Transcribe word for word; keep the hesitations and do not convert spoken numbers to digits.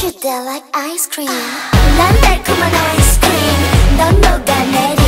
you there like ice cream 난 달콤한 ice cream 넌 녹아내리